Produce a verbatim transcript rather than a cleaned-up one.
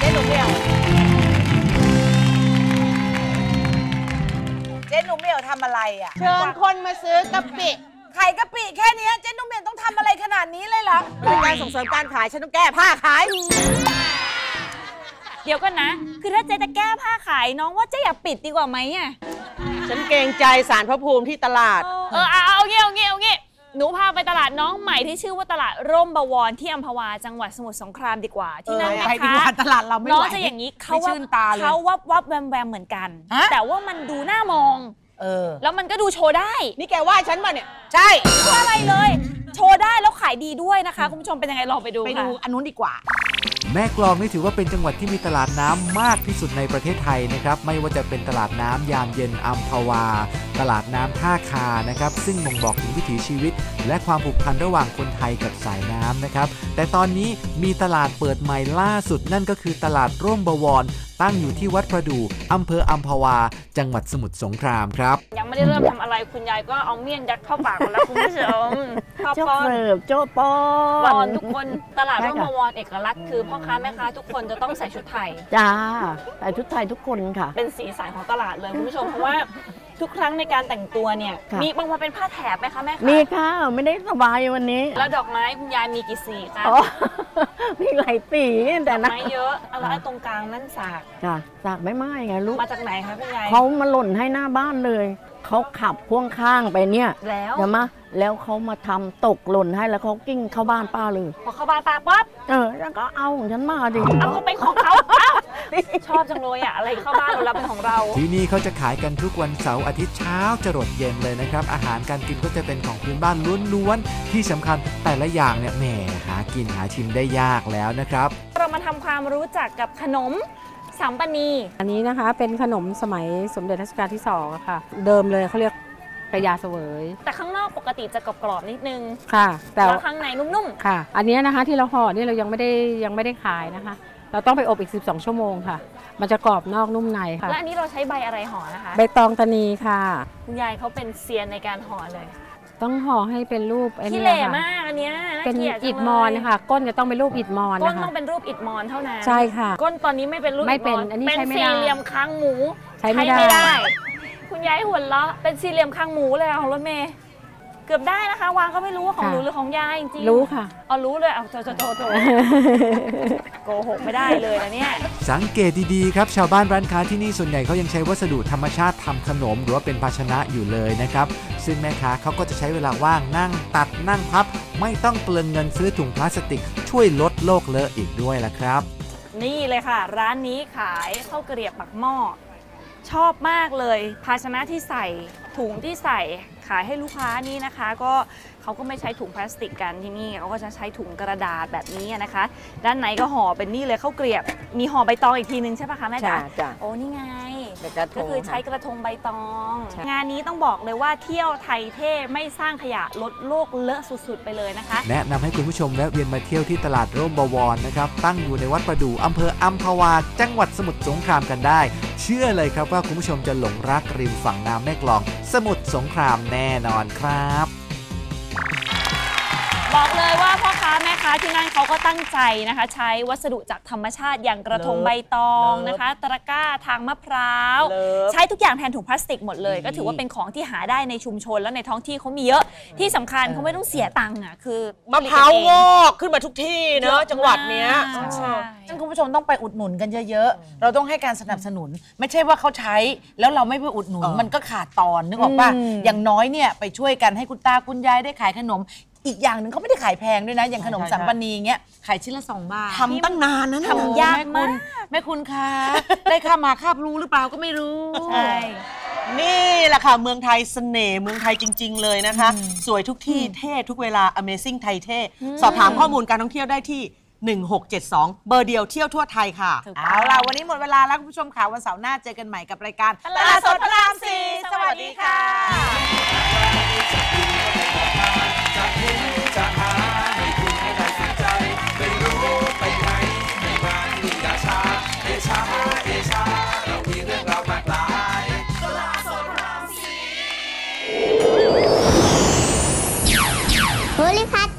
จ๊หนูเมียวเจ๊หนูเมียวทำอะไรอ่ะเชิญคนมาซื้อกะปิไข่กะปิแค่นี้เจ๊หนูเมียวต้องทำอะไรขนาดนี้เลยเหรอเป็นการส่งเสริมการขายฉันต้องแก้ผ้าขายเดี๋ยวกันนะคือถ้าเจ๊จะแก้ผ้าขายน้องว่าเจ๊อย่าปิดดีกว่าไหมอ่ะฉันเกรงใจศาลพระภูมิที่ตลาดเออเอาเอาเงี้ยเอาเงี้ยเอาเงี้ยหนูพาไปตลาดน้องใหม่ที่ชื่อว่าตลาดร่มบวรที่อัมพวาจังหวัดสมุทรสงครามดีกว่าที่นั่นนะคะตลาดเราไม่น้องจะอย่างนี้เขาว่าเขาวับวับแวมแวมเหมือนกันแต่ว่ามันดูน่ามองเออแล้วมันก็ดูโชว์ได้นี่แกว่าฉันป่ะเนี่ยใช่ว่าอะไรเลยโชว์ได้แล้วขายดีด้วยนะคะคุณผู้ชมเป็นยังไงลองไปดูไปดูอันนู้นดีกว่าแม่กลองนี่ถือว่าเป็นจังหวัดที่มีตลาดน้ำมากที่สุดในประเทศไทยนะครับไม่ว่าจะเป็นตลาดน้ำยามเย็นอัมพวาตลาดน้ำท่าคานะครับซึ่งบ่งบอกถึงวิถีชีวิตและความผูกพันระหว่างคนไทยกับสายน้ำนะครับแต่ตอนนี้มีตลาดเปิดใหม่ล่าสุดนั่นก็คือตลาดร่มบวรตั้งอยู่ที่วัดประดู่อำเภออัมพวาจังหวัดสมุทรสงครามครับยังไม่ได้เริ่มทำอะไรคุณยายก็เอาเมี่ยงยัดเข้าปากแล้วคุณผู้ชมโจ๊กเสิร์ฟโจ๊กปอนทุกคนตลาดร่มบวรเอกลักษณ์คือพ่อค้าแม่ค้าทุกคนจะต้องใส่ชุดไทยจ้าใส่ชุดไทยทุกคนค่ะเป็นสีสันของตลาดเลยคุณผู้ชมเพราะว่าทุกครั้งในการแต่งตัวเนี่ยมีบางวันเป็นผ้าแถบไหมคะแม่คะมีค่ะไม่ได้สบายวันนี้แล้วดอกไม้คุณยายมีกี่สีคะมีหลายสีแต่นะไม้เยอะแล้วตรงกลางนั่นสากจ้ะสากไม่ไม้ไงลูกมาจากไหนคะคุณยายเขามาหล่นให้หน้าบ้านเลยเขาขับพ่วงข้างไปเนี่ยแล้วเดี๋ยวมาแล้วเขามาทำตกหล่นให้แล้วเขากิ้งเข้าบ้านป้าเลยพอเข้าบ้านป้าปั๊บเออแล้วก็เอาของฉันมาดิเอาเขาเป็นของเขาชอบจังเลยอะอะไรเข้าบ้านเราเป็นของเราที่นี่เขาจะขายกันทุกวันเสาร์อาทิตย์เช้าจรดเย็นเลยนะครับอาหารการกินก็จะเป็นของพื้นบ้านล้วนๆที่สำคัญแต่ละอย่างเนี่ยแหมหากินหาชิมได้ยากแล้วนะครับเรามาทำความรู้จักกับขนมสัมปนีอันนี้นะคะเป็นขนมสมัยสมเด็จรัชกาลที่สองค่ะเดิมเลยเขาเรียกกระยาเสวยแต่ข้างนอกปกติจะกรอบๆนิดนึงค่ะแต่ข้างในนุ่มๆค่ะอันนี้นะคะที่เราห่อนี่เรายังไม่ได้ยังไม่ได้ขายนะคะเราต้องไปอบอีกสิบสองชั่วโมงค่ะมันจะกรอบนอกนุ่มในค่ะและอันนี้เราใช้ใบอะไรห่อนะคะใบตองตานีค่ะคุณยายเขาเป็นเซียนในการห่อเลยต้องห่อให้เป็นรูปไอ้นี่ค่ะขี้เหร่มากอันนี้เป็นอิฐมอนนะคะก้นจะต้องเป็นรูปอิฐมอนนะคะก้นต้องเป็นรูปอิฐมอนเท่านั้นใช่ค่ะก้นตอนนี้ไม่เป็นรูปไม่เป็นอันนี้ใช้ไม่ได้เป็นสี่เหลี่ยมค้างหมูใช้ไม่ได้คุณยายหัวเราะเป็นสี่เหลี่ยมค้างหมูเลยของรถเมย์เกือบได้นะคะวางก็ไม่รู้ว่าของหนูหรือของยายจริงรู้ค่ะอ๋อรู้เลยเอาโจโจโจโจโกหกไม่ได้เลยนะเนี่ยสังเกตดีๆครับชาวบ้านร้านค้าที่นี่ส่วนใหญ่เขายังใช้วัสดุธรรมชาติทำขนมหรือว่าเป็นภาชนะอยู่เลยนะครับซึ่งแม่ค้าเขาก็จะใช้เวลาว่างนั่งตัดนั่งพับไม่ต้องเปลืองเงินซื้อถุงพลาสติกช่วยลดโลกเลอะอีกด้วยล่ะครับนี่เลยค่ะร้านนี้ขายข้าวเกรียบปักหม้อชอบมากเลยภาชนะที่ใส่ถุงที่ใส่ขายให้ลูกค้านี่นะคะก็เขาก็ไม่ใช้ถุงพลาสติกกันที่นี่เขาก็จะใช้ถุงกระดาษแบบนี้นะคะด้านในก็ห่อเป็นนี่เลยข้าวเกรียบมีห่อใบตองอีกทีนึงใช่ปะคะแม่จ๋าโอ้นี่ไงก็คือใช้กระทงใบตองงานนี้ต้องบอกเลยว่าเที่ยวไทยเท่ไม่สร้างขยะลดโลกเลอะสุดๆไปเลยนะคะแนะนำให้คุณผู้ชมแวะเวียนมาเที่ยวที่ตลาดร่มบวรนะครับตั้งอยู่ในวัดประดู่อำเภออัมพวาจังหวัดสมุทรสงครามกันได้เชื่อเลยครับว่าคุณผู้ชมจะหลงรักริมฝั่งน้ำแม่กลองสมุทรสงครามแน่นอนครับบอกเลยว่าพ่อค้าแม่ค้าที่นั่นเขาก็ตั้งใจนะคะใช้วัสดุจากธรรมชาติอย่างกระทงใบตองนะคะตะกร้าทางมะพร้าวใช้ทุกอย่างแทนถุงพลาสติกหมดเลยก็ถือว่าเป็นของที่หาได้ในชุมชนแล้วในท้องที่เขามีเยอะที่สำคัญเขาไม่ต้องเสียตังค์อ่ะคือมะพร้าวงอกขึ้นมาทุกที่เนอะจังหวัดเนี้ยใช่ฉะนั้นคุณผู้ชมต้องไปอุดหนุนกันเยอะๆเราต้องให้การสนับสนุนไม่ใช่ว่าเขาใช้แล้วเราไม่ไปอุดหนุนมันก็ขาดตอนนึกออกป่ะอย่างน้อยเนี่ยไปช่วยกันให้คุณตาคุณยายได้ขายขนมอีกอย่างหนึ่งเขาไม่ได้ขายแพงด้วยนะอย่างขนมสัมปนีเงี้ยขายชิ้นละสองบาททำตั้งนานนะทำยากมากแม่คุณคะได้ค่ามาค่ารู้หรือเปล่าก็ไม่รู้ใช่นี่แหละค่ะเมืองไทยเสน่ห์เมืองไทยจริงๆเลยนะคะสวยทุกที่เท่ทุกเวลา Amazing ไทยเท่สอบถามข้อมูลการท่องเที่ยวได้ที่หนึ่งหกเจ็ดสองเบอร์เดียวเที่ยวทั่วไทยค่ะเอาล่ะวันนี้หมดเวลาแล้วคุณผู้ชมค่ะวันเสาร์หน้าเจอกันใหม่กับรายการตลาดสดพระรามสี่สวัสดีค่ะจะหาให้คุณให้ได้สนใจไม่รู้ไปไหนไม่นานนี่อย่าช้าเอชาเอชาเรามีเรื่องราวมากมายตลาดสดพระรามสี่โพลิพัท